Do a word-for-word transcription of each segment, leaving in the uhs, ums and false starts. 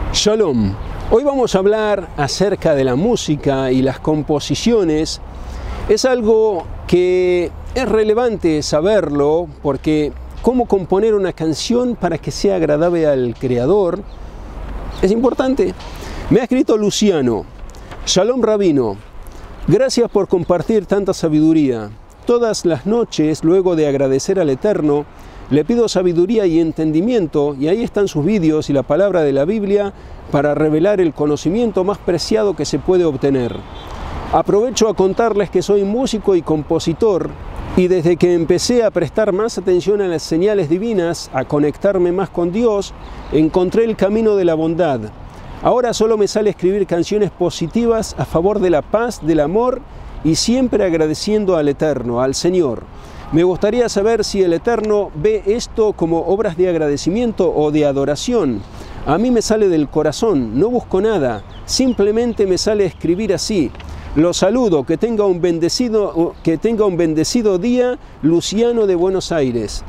Shalom. Hoy vamos a hablar acerca de la música y las composiciones. Es algo que es relevante saberlo porque cómo componer una canción para que sea agradable al creador es importante. Me ha escrito Luciano: Shalom Rabino, gracias por compartir tanta sabiduría. Todas las noches, luego de agradecer al Eterno, le pido sabiduría y entendimiento, y ahí están sus vídeos y la palabra de la Biblia para revelar el conocimiento más preciado que se puede obtener. Aprovecho a contarles que soy músico y compositor, y desde que empecé a prestar más atención a las señales divinas, a conectarme más con Dios, encontré el camino de la bondad. Ahora solo me sale escribir canciones positivas a favor de la paz, del amor, y siempre agradeciendo al Eterno, al Señor. Me gustaría saber si el Eterno ve esto como obras de agradecimiento o de adoración. A mí me sale del corazón, no busco nada, simplemente me sale escribir así. Los saludo, que tenga un bendecido, que tenga un bendecido día, Luciano de Buenos Aires.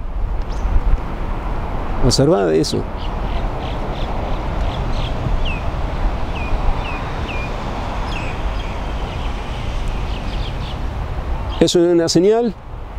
Observad eso. ¿Eso es una señal?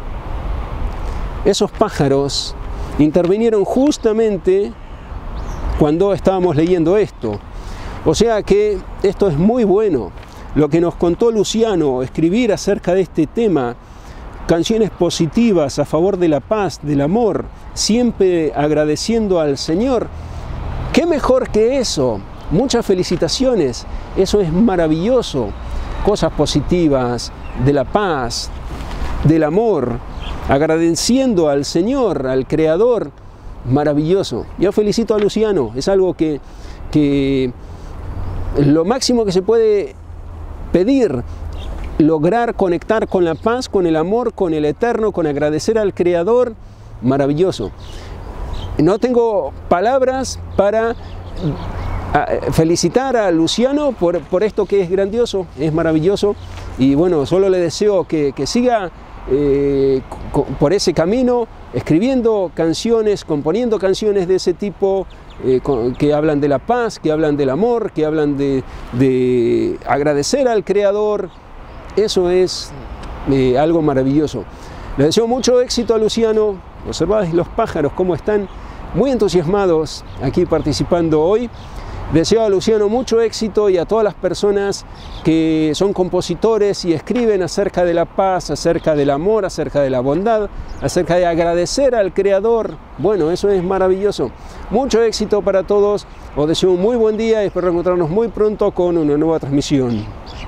Esos pájaros intervinieron justamente cuando estábamos leyendo esto. O sea que esto es muy bueno. Lo que nos contó Luciano, escribir acerca de este tema, canciones positivas a favor de la paz, del amor, siempre agradeciendo al Señor. ¿Qué mejor que eso? Muchas felicitaciones. Eso es maravilloso. Cosas positivas, de la paz, del amor, agradeciendo al Señor, al Creador, maravilloso. Yo felicito a Luciano, es algo que, que lo máximo que se puede pedir, lograr conectar con la paz, con el amor, con el Eterno, con agradecer al Creador, maravilloso. No tengo palabras para felicitar a Luciano por, por esto que es grandioso, es maravilloso, y bueno, solo le deseo que, que siga eh, por ese camino, escribiendo canciones, componiendo canciones de ese tipo, eh, que hablan de la paz, que hablan del amor, que hablan de, de agradecer al Creador. Eso es eh, algo maravilloso. Le deseo mucho éxito a Luciano. Observad los pájaros cómo están muy entusiasmados aquí participando hoy. Deseo a Luciano mucho éxito y a todas las personas que son compositores y escriben acerca de la paz, acerca del amor, acerca de la bondad, acerca de agradecer al Creador. Bueno, eso es maravilloso. Mucho éxito para todos. Os deseo un muy buen día y espero encontrarnos muy pronto con una nueva transmisión.